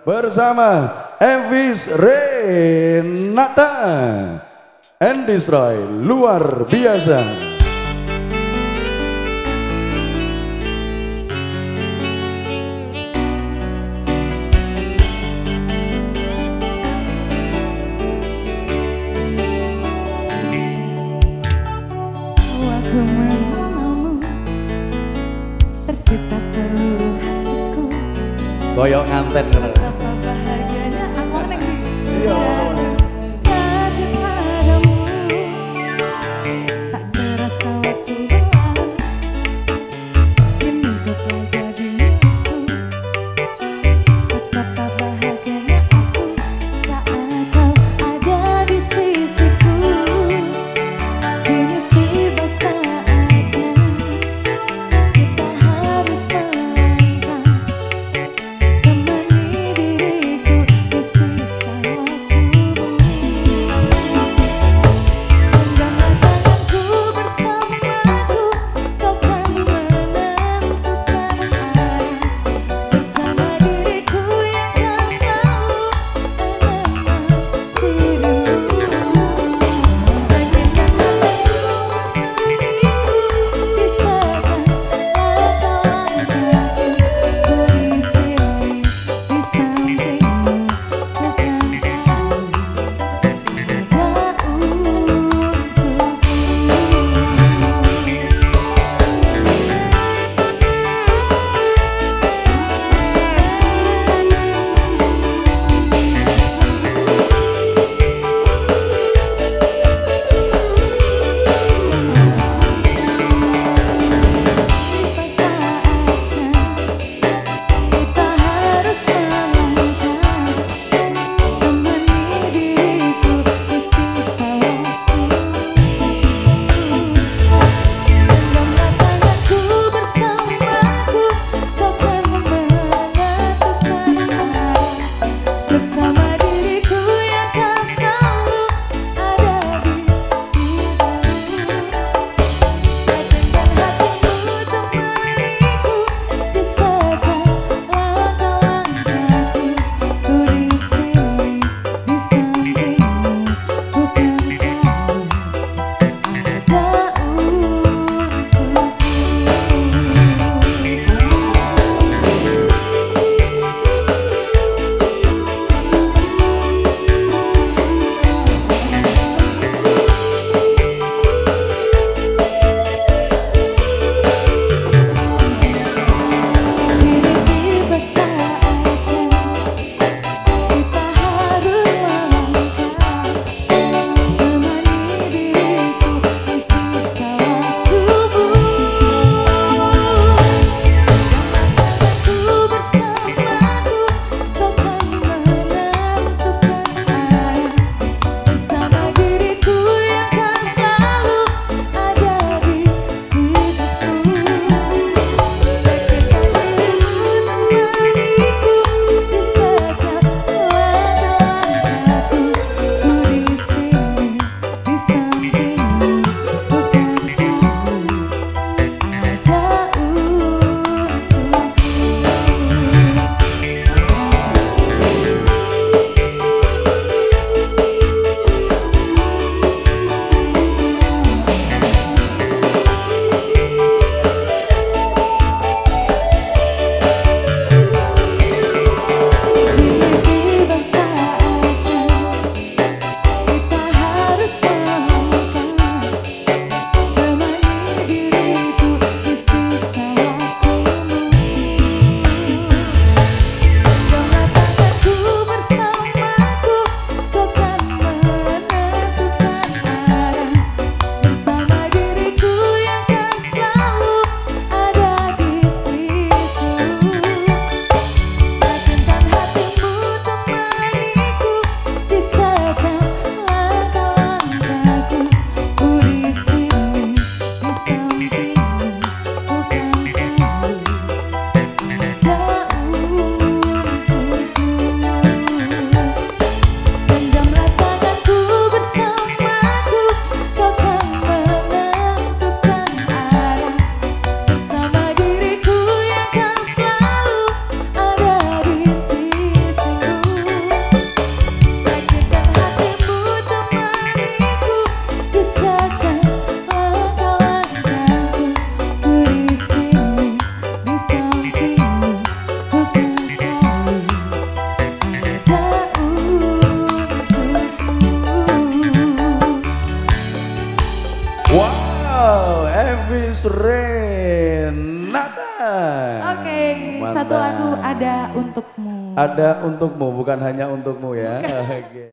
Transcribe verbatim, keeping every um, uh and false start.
bersama Elvis Renata and Destroy luar biasa. Aku mengenalmu, tersita seluruh hatiku. Koyok nganten. Betapa bahagianya aku lagi. Iya. Hati padamu, tak terasa waktu berlalu. Kini kau telah jadi milikku. Betapa bahagianya aku saat kau ada di sisiku. Kini tiba saatnya kita harus melangkah, temani diriku di sisa waktu. Elvis Renata. Oke, Mantap. satu lagu ada untukmu. Ada untukmu, bukan hanya untukmu ya. Oke.